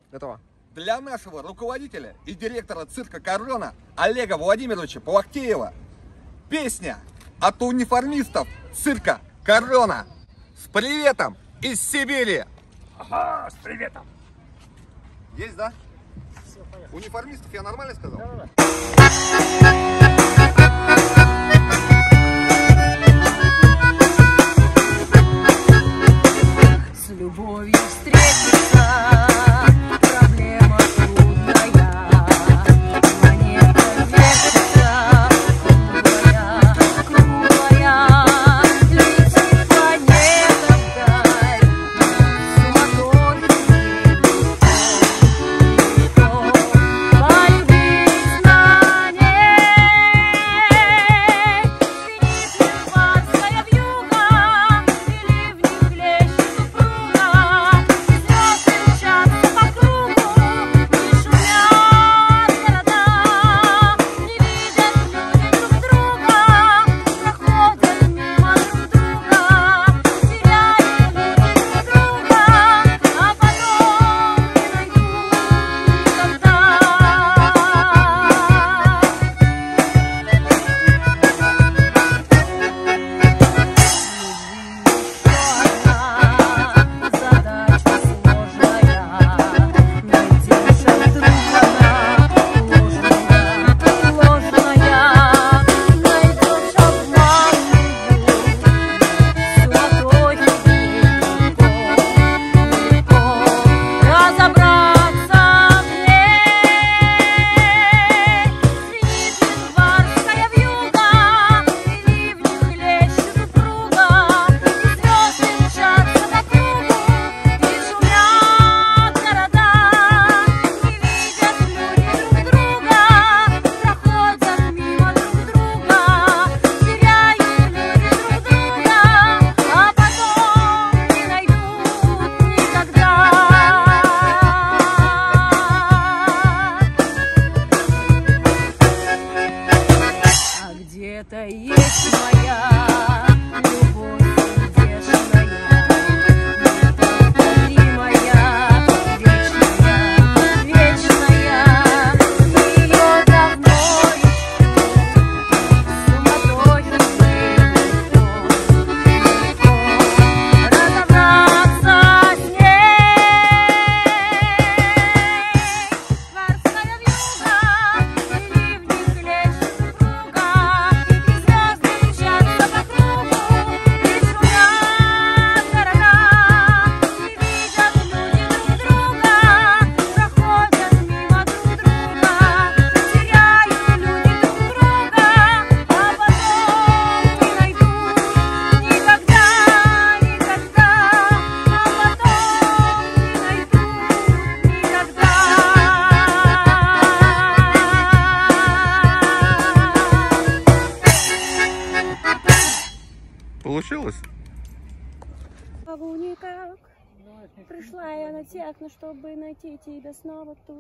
Готово. Для нашего руководителя и директора цирка «Корона» Олега Владимировича Плахтеева песня от униформистов цирка «Корона» с приветом из Сибири. Ага, с приветом. Есть, да? Униформистов я нормально сказал? Да. С любовью встретиться, проблема трудная, планета вертится, круглая, летит планета вдаль, суматохи полюбить на ней, синит январская вьюга, или в них хлещет супруга, и звезды мчатся по кругу, и шумят города, не видят люди друг друга, проходят мимо друг друга, теряют люди друг друга, а потом не найдут никогда. Задача сложная, найдешь друг она, ложная, найдешь обманную, суматохи легко разобраться в ней. Синит январская вьюга, и ливни хлещут супруга, и звезды мчатся по кругу, и шумят города, не видят люди друг друга, проходят мимо друг друга, теряют люди друг друга, а потом не найдут никогда. А где-то есть моя любовь сердечная, неповторимая, вечная, ее давно ищу, суматохи легко разобраться с ней. Январская вьюга, и ливни хлещут супруга, и звезды мчатся по кругу, и шумят города, не видят люди друг друга, проходят мимо друг друга, теряют люди друг друга, а потом не найдут никогда, никогда, а потом не найдут никогда. Получилось? Могу никак. Пришла я на техно, чтобы найти тебя снова тут.